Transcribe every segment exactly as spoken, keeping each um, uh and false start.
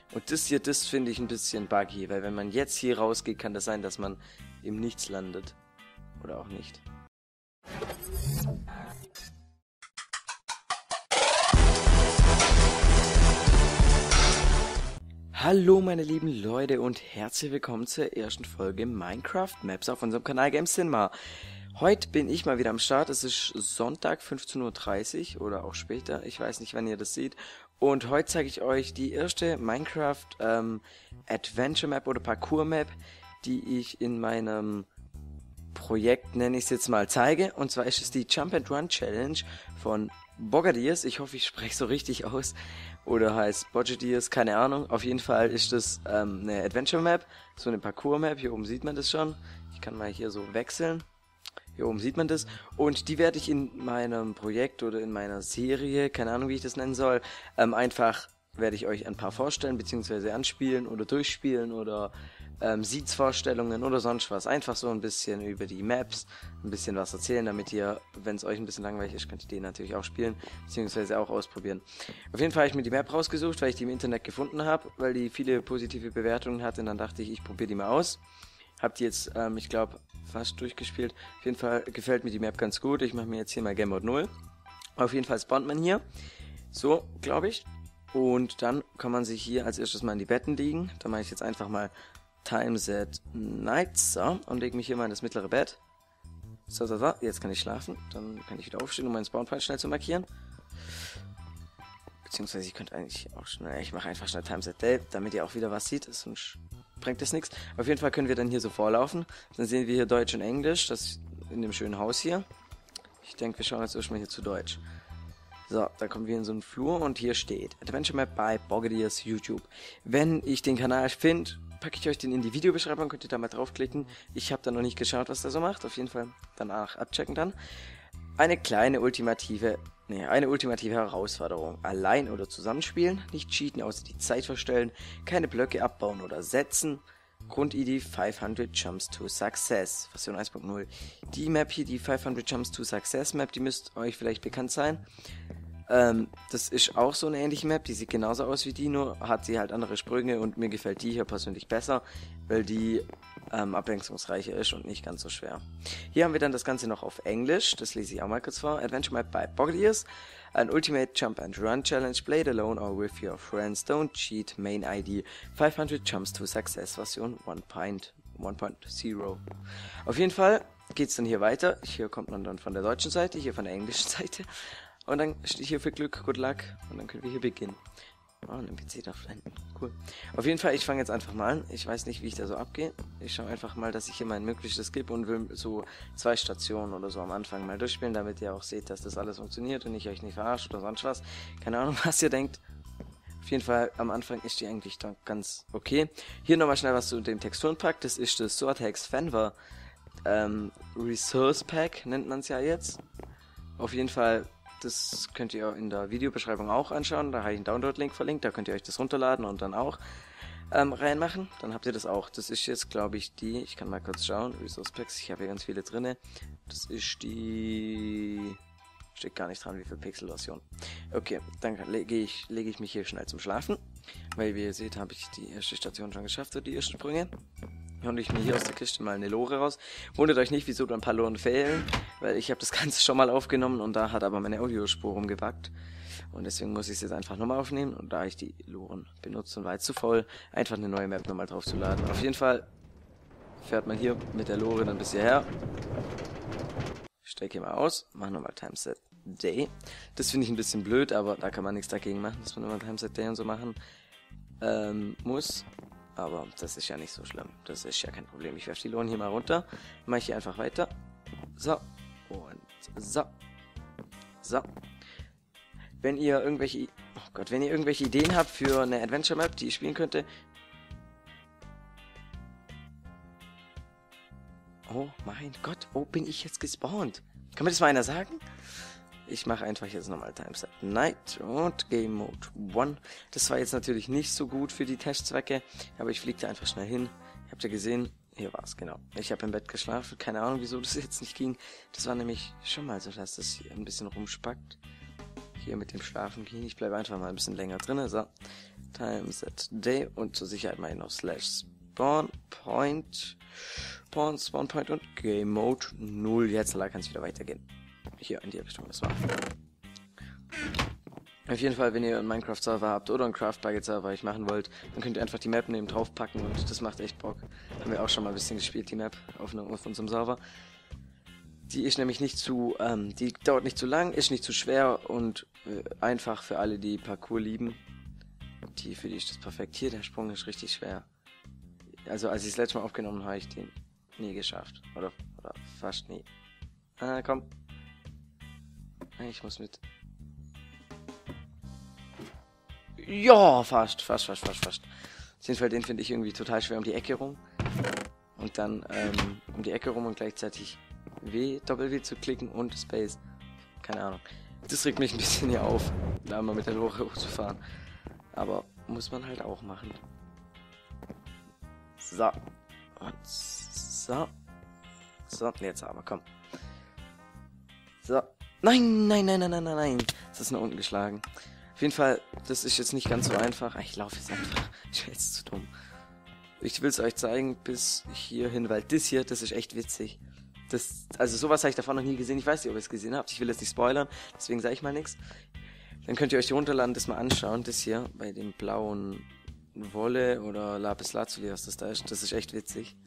Und das hier, das finde ich ein bisschen buggy, weil wenn man jetzt hier rausgeht, kann das sein, dass man im Nichts landet. Oder auch nicht. Hallo meine lieben Leute und herzlich willkommen zur ersten Folge Minecraft Maps auf unserem Kanal Games Cinema. Heute bin ich mal wieder am Start, es ist Sonntag fünfzehn Uhr dreißig oder auch später, ich weiß nicht wann ihr das seht. Und heute zeige ich euch die erste Minecraft ähm, Adventure Map oder Parkour Map, die ich in meinem Projekt, nenne ich es jetzt mal, zeige. Und zwar ist es die Jump and Run Challenge von Bogadiers. Ich hoffe, ich spreche so richtig aus. Oder heißt Bogadiers, keine Ahnung. Auf jeden Fall ist das ähm, eine Adventure Map, so eine Parkour Map. Hier oben sieht man das schon. Ich kann mal hier so wechseln. Hier oben sieht man das. Und die werde ich in meinem Projekt oder in meiner Serie, keine Ahnung wie ich das nennen soll, ähm, einfach werde ich euch ein paar vorstellen, beziehungsweise anspielen oder durchspielen oder ähm, Seeds-Vorstellungen oder sonst was. Einfach so ein bisschen über die Maps, ein bisschen was erzählen, damit ihr, wenn es euch ein bisschen langweilig ist, könnt ihr die natürlich auch spielen, beziehungsweise auch ausprobieren. Auf jeden Fall habe ich mir die Map rausgesucht, weil ich die im Internet gefunden habe, weil die viele positive Bewertungen hatte und dann dachte ich, ich probiere die mal aus. Hab die jetzt, ähm, ich glaube, fast durchgespielt. Auf jeden Fall gefällt mir die Map ganz gut. Ich mache mir jetzt hier mal Game Mode null. Auf jeden Fall spawnt man hier. So, glaube ich. Und dann kann man sich hier als erstes mal in die Betten liegen. Da mache ich jetzt einfach mal Time Set Night. So, und lege mich hier mal in das mittlere Bett. So, so, so. Jetzt kann ich schlafen. Dann kann ich wieder aufstehen, um meinen Spawnpoint schnell zu markieren. Beziehungsweise ich könnte eigentlich auch schnell, ich mache einfach schnell Time Set Day, damit ihr auch wieder was seht. Sonst bringt das nichts. Auf jeden Fall können wir dann hier so vorlaufen. Dann sehen wir hier Deutsch und Englisch. Das in dem schönen Haus hier. Ich denke, wir schauen jetzt erstmal hier zu Deutsch. So, da kommen wir in so einen Flur und hier steht Adventure Map bei Bogadiers YouTube. Wenn ich den Kanal finde, packe ich euch den in die Videobeschreibung, könnt ihr da mal draufklicken. Ich habe da noch nicht geschaut, was der so macht. Auf jeden Fall danach abchecken dann. Eine kleine ultimative, nee, eine ultimative Herausforderung. Allein oder zusammenspielen, nicht cheaten, außer die Zeit verstellen, keine Blöcke abbauen oder setzen. Grundidee fünfhundert Jumps to Success, Version eins Punkt null. Die Map hier, die fünfhundert Jumps to Success Map, die müsste euch vielleicht bekannt sein. Ähm, das ist auch so eine ähnliche Map, die sieht genauso aus wie die, nur hat sie halt andere Sprünge und mir gefällt die hier persönlich besser, weil die ähm, abwechslungsreicher ist und nicht ganz so schwer. Hier haben wir dann das Ganze noch auf Englisch, das lese ich auch mal kurz vor. Adventure Map by Bogadiers, an Ultimate Jump and Run Challenge, played alone or with your friends, don't cheat, main I D, fünfhundert Jumps to Success, Version eins Punkt null. Auf jeden Fall geht's dann hier weiter, hier kommt man dann von der deutschen Seite, hier von der englischen Seite. Und dann steht hier für Glück, Good Luck. Und dann können wir hier beginnen. Oh, ein P C da hinten. Cool. Auf jeden Fall, ich fange jetzt einfach mal an. Ich weiß nicht, wie ich da so abgehe. Ich schaue einfach mal, dass ich hier mein Möglichstes gebe und will so zwei Stationen oder so am Anfang mal durchspielen, damit ihr auch seht, dass das alles funktioniert und ich euch nicht verarscht oder sonst was. Keine Ahnung, was ihr denkt. Auf jeden Fall, am Anfang ist die eigentlich dann ganz okay. Hier nochmal schnell was zu dem Texturenpack. Das ist das Sortex Fenver ähm, Resource Pack, nennt man es ja jetzt. Auf jeden Fall, das könnt ihr in der Videobeschreibung auch anschauen. Da habe ich einen Download-Link verlinkt. Da könnt ihr euch das runterladen und dann auch ähm, reinmachen. Dann habt ihr das auch. Das ist jetzt, glaube ich, die... Ich kann mal kurz schauen. Resource Packs. Ich habe hier ganz viele drinne. Das ist die... Steht gar nicht dran, wie viel Pixel-Version. Okay, dann lege ich, lege ich mich hier schnell zum Schlafen. Weil, wie ihr seht, habe ich die erste Station schon geschafft, so die ersten Sprünge. Und ich mir hier aus der Kiste mal eine Lore raus. Wundert euch nicht, wieso da ein paar Loren fehlen, weil ich habe das Ganze schon mal aufgenommen und da hat aber meine Audiospur rumgebackt. Und deswegen muss ich es jetzt einfach nochmal aufnehmen und da ich die Loren benutze und war jetzt zu voll, einfach eine neue Map nochmal drauf zu laden. Auf jeden Fall fährt man hier mit der Lore dann bis hierher. Stecke mal aus, mach nochmal Timeset Day. Das finde ich ein bisschen blöd, aber da kann man nichts dagegen machen, dass man immer Timeset Day und so machen ähm, muss. Aber das ist ja nicht so schlimm. Das ist ja kein Problem. Ich werfe die Lohn hier mal runter. Mache ich hier einfach weiter. So. Und so. So. Wenn ihr irgendwelche... Oh Gott, wenn ihr irgendwelche Ideen habt für eine Adventure Map, die ich spielen könnte... Oh mein Gott, wo bin ich jetzt gespawnt? Kann mir das mal einer sagen? Ich mache einfach jetzt nochmal Timeset Night und Game Mode eins. Das war jetzt natürlich nicht so gut für die Testzwecke, aber ich fliege da einfach schnell hin. Habt ihr gesehen? Hier war es, genau. Ich habe im Bett geschlafen, keine Ahnung, wieso das jetzt nicht ging. Das war nämlich schon mal so, dass das hier ein bisschen rumspackt. Hier mit dem Schlafen gehen. Ich bleibe einfach mal ein bisschen länger drin. So, Timeset Day und zur Sicherheit mache ich noch slash spawn point, spawn, spawn point und Game Mode null. Jetzt kann es wieder weitergehen. Hier in die Richtung, das war. Auf jeden Fall, wenn ihr einen Minecraft-Server habt oder einen Craft-Bucket-Server euch machen wollt, dann könnt ihr einfach die Map neben drauf packen und das macht echt Bock. Haben wir auch schon mal ein bisschen gespielt, die Map auf, ne, auf unserem Server. Die ist nämlich nicht zu, ähm, die dauert nicht zu lang, ist nicht zu schwer und äh, einfach für alle, die Parkour lieben. Die, für die ist das perfekt. Hier, der Sprung ist richtig schwer. Also, als ich das letzte Mal aufgenommen habe, habe ich den nie geschafft. Oder, oder fast nie. Ah, komm. Ich muss mit... Ja, fast, fast, fast, fast, fast. Auf jeden Fall, den finde ich irgendwie total schwer um die Ecke rum. Und dann ähm, um die Ecke rum und gleichzeitig W, Doppel-W zu klicken und Space. Keine Ahnung. Das regt mich ein bisschen hier auf, da mal mit der Lore hochzufahren. Aber muss man halt auch machen. So. Und so. So, jetzt aber, komm. So. Nein, nein, nein, nein, nein, nein, nein. Das ist nach unten geschlagen. Auf jeden Fall, das ist jetzt nicht ganz so einfach. Ich laufe jetzt einfach. Ich bin jetzt zu dumm. Ich will es euch zeigen bis hierhin, weil das hier, das ist echt witzig. Das, also sowas habe ich davon noch nie gesehen. Ich weiß nicht, ob ihr es gesehen habt. Ich will jetzt nicht spoilern, deswegen sage ich mal nichts. Dann könnt ihr euch die runterladen, das mal anschauen. Das hier bei dem blauen Wolle oder Lapis Lazuli, was das da ist. Das ist echt witzig.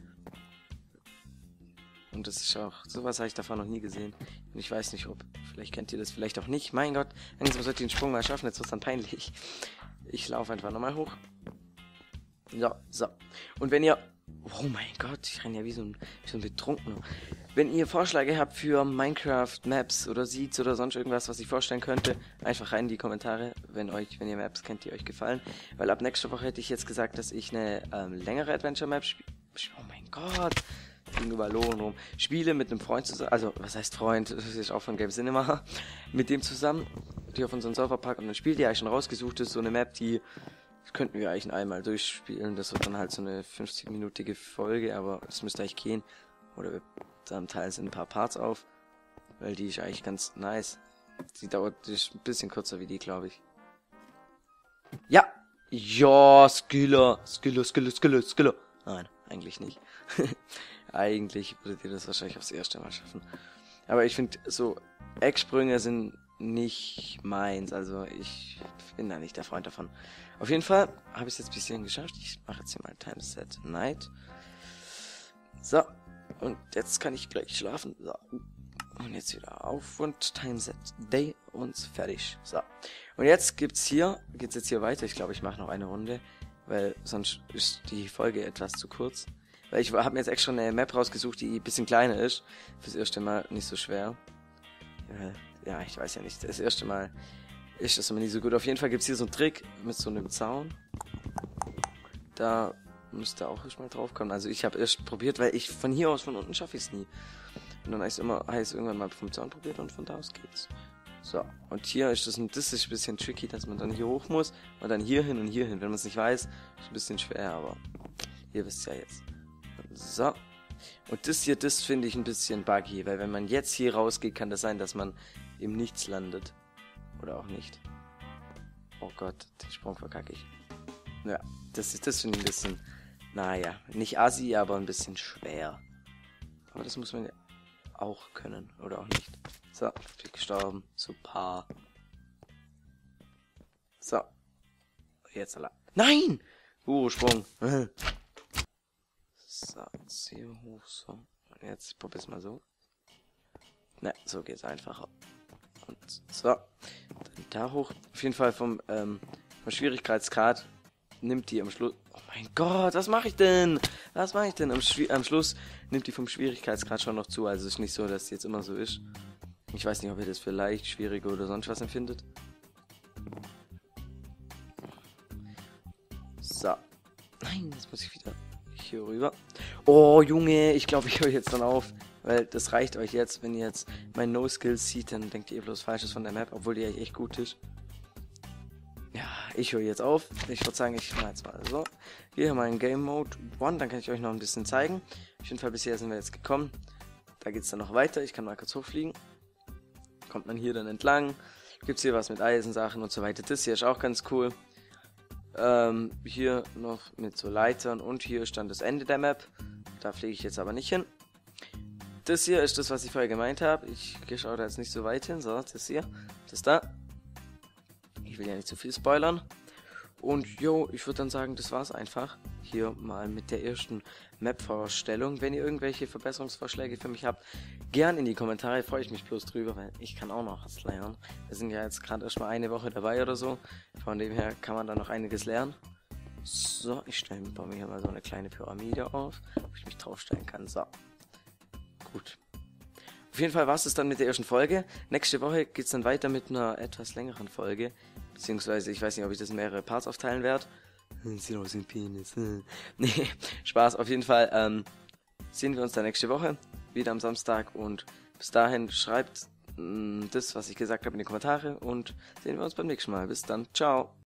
Und das ist auch, sowas habe ich davon noch nie gesehen. Und ich weiß nicht, ob, vielleicht kennt ihr das, vielleicht auch nicht. Mein Gott, langsam sollte ich den Sprung mal schaffen, jetzt wird es dann peinlich. Ich laufe einfach nochmal hoch. So, so. Und wenn ihr, oh mein Gott, ich renne ja wie so ein, wie so ein Betrunkener. Wenn ihr Vorschläge habt für Minecraft-Maps oder Seeds oder sonst irgendwas, was ich vorstellen könnte, einfach rein in die Kommentare, wenn euch, wenn ihr Maps kennt, die euch gefallen. Weil ab nächster Woche hätte ich jetzt gesagt, dass ich eine ähm, längere Adventure-Map spiele. Oh mein Gott. Gegenüber Lohn rum. Spiele mit einem Freund zusammen, also was heißt Freund, das ist auch von Game Cinema, mit dem zusammen, die auf unseren Server packen und dann spielt die eigentlich schon rausgesucht ist, so eine Map, die könnten wir eigentlich einmal durchspielen, das wird dann halt so eine fünfzig-minütige Folge, aber das müsste eigentlich gehen, oder wir dann teilen sind ein paar Parts auf, weil die ist eigentlich ganz nice. Die dauert, die ist ein bisschen kürzer wie die, glaube ich. Ja! Ja, Skiller, Skiller, Skiller, Skiller, Skiller. Nein, eigentlich nicht. Eigentlich würdet ihr das wahrscheinlich aufs erste Mal schaffen. Aber ich finde, so Ecksprünge sind nicht meins. Also ich bin da nicht der Freund davon. Auf jeden Fall habe ich es jetzt ein bisschen geschafft. Ich mache jetzt hier mal Timeset Night. So. Und jetzt kann ich gleich schlafen. So. Und jetzt wieder auf und Timeset Day und fertig. So. Und jetzt gibt's hier, geht's jetzt hier weiter. Ich glaube, ich mache noch eine Runde, weil sonst ist die Folge etwas zu kurz. Weil ich habe mir jetzt extra eine Map rausgesucht, die ein bisschen kleiner ist. Fürs erste Mal nicht so schwer. Ja, ich weiß ja nicht. Das erste Mal ist das immer nicht so gut. Auf jeden Fall gibt es hier so einen Trick mit so einem Zaun. Da müsste auch erstmal drauf kommen. Also ich habe erst probiert, weil ich von hier aus, von unten schaffe ich es nie. Und dann heißt es immer, heißt irgendwann mal vom Zaun probiert und von da aus geht's. So, und hier ist das, ein, das ist ein bisschen tricky, dass man dann hier hoch muss und dann hier hin und hier hin. Wenn man es nicht weiß, ist ein bisschen schwer, aber ihr wisst ja jetzt. So. Und das hier, das finde ich ein bisschen buggy, weil wenn man jetzt hier rausgeht, kann das sein, dass man im Nichts landet. Oder auch nicht. Oh Gott, den Sprung verkacke ich. Ja, das ist das finde ich ein bisschen, naja, nicht assi, aber ein bisschen schwer. Aber das muss man ja auch können, oder auch nicht. So, ich bin gestorben. Super. So. Jetzt allein. Nein! Uh, Sprung. So, jetzt hier hoch, so. Und jetzt probier's mal so. Ne, so geht's einfacher. Und so. Dann da hoch. Auf jeden Fall vom, ähm, vom Schwierigkeitsgrad nimmt die am Schluss. Oh mein Gott, was mache ich denn? Was mache ich denn? Am, Schwi am Schluss nimmt die vom Schwierigkeitsgrad schon noch zu. Also es ist nicht so, dass die jetzt immer so ist. Ich weiß nicht, ob ihr das für leicht, schwierig oder sonst was empfindet. So. Nein, jetzt muss ich wieder hier rüber. Oh, Junge, ich glaube, ich höre jetzt dann auf. Weil das reicht euch jetzt, wenn ihr jetzt mein No-Skills seht, dann denkt ihr bloß Falsches von der Map, obwohl die eigentlich echt gut ist. Ja, ich höre jetzt auf. Ich würde sagen, ich mache jetzt mal so. Hier mal in Game Mode eins, dann kann ich euch noch ein bisschen zeigen. Auf jeden Fall bisher sind wir jetzt gekommen. Da geht es dann noch weiter. Ich kann mal kurz hochfliegen. Kommt man hier dann entlang. Gibt es hier was mit Eisensachen und so weiter. Das hier ist auch ganz cool. Ähm, hier noch mit so Leitern und hier stand das Ende der Map. Da fliege ich jetzt aber nicht hin. Das hier ist das, was ich vorher gemeint habe. Ich schaue da jetzt nicht so weit hin. So, das hier, das da. Ich will ja nicht zu viel spoilern. Und jo, ich würde dann sagen, das war's einfach. Hier mal mit der ersten Map-Vorstellung. Wenn ihr irgendwelche Verbesserungsvorschläge für mich habt, gern in die Kommentare, freue ich mich bloß drüber, weil ich kann auch noch was lernen. Wir sind ja jetzt gerade erst mal eine Woche dabei oder so. Von dem her kann man da noch einiges lernen. So, ich stelle mir bei mir hier mal so eine kleine Pyramide auf, wo ich mich draufstellen kann. So, gut. Auf jeden Fall war es dann mit der ersten Folge. Nächste Woche geht es dann weiter mit einer etwas längeren Folge. Beziehungsweise, ich weiß nicht, ob ich das in mehrere Parts aufteilen werde. Sieht aus wie ein Penis. Nee, Spaß. Auf jeden Fall ähm, sehen wir uns dann nächste Woche. Wieder am Samstag. Und bis dahin schreibt mh, das, was ich gesagt habe, in die Kommentare. Und sehen wir uns beim nächsten Mal. Bis dann. Ciao.